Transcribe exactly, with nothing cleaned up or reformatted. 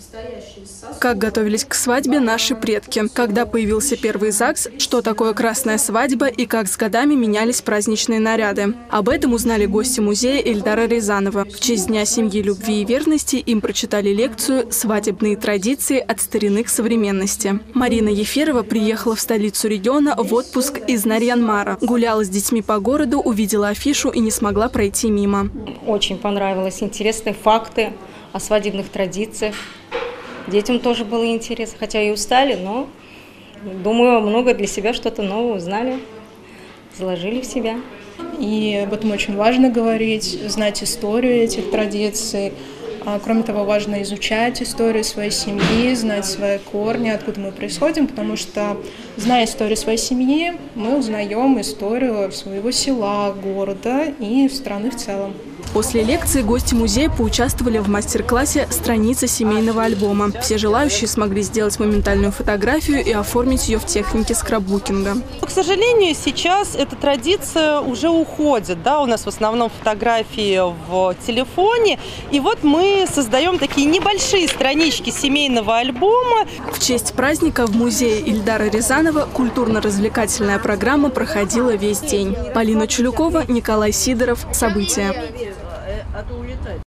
Как готовились к свадьбе наши предки, когда появился первый ЗАГС, что такое красная свадьба и как с годами менялись праздничные наряды. Об этом узнали гости музея Ильдара Рязанова. В честь Дня семьи, любви и верности им прочитали лекцию «Свадебные традиции от старины к современности». Марина Еферова приехала в столицу региона в отпуск из Нарьян-Мара. Гуляла с детьми по городу, увидела афишу и не смогла пройти мимо. Очень понравилось. Интересные факты о свадебных традициях. Детям тоже было интересно, хотя и устали, но, думаю, много для себя что-то новое узнали, заложили в себя. И об этом очень важно говорить, знать историю этих традиций. Кроме того, важно изучать историю своей семьи, знать свои корни, откуда мы происходим, потому что, зная историю своей семьи, мы узнаем историю своего села, города и страны в целом. После лекции гости музея поучаствовали в мастер-классе «Страница семейного альбома». Все желающие смогли сделать моментальную фотографию и оформить ее в технике скрапбукинга. К сожалению, сейчас эта традиция уже уходит. Да? У нас в основном фотографии в телефоне. И вот мы создаем такие небольшие странички семейного альбома. В честь праздника в музее Ильдара Рязанова культурно-развлекательная программа проходила весь день. Полина Чулюкова, Николай Сидоров. События.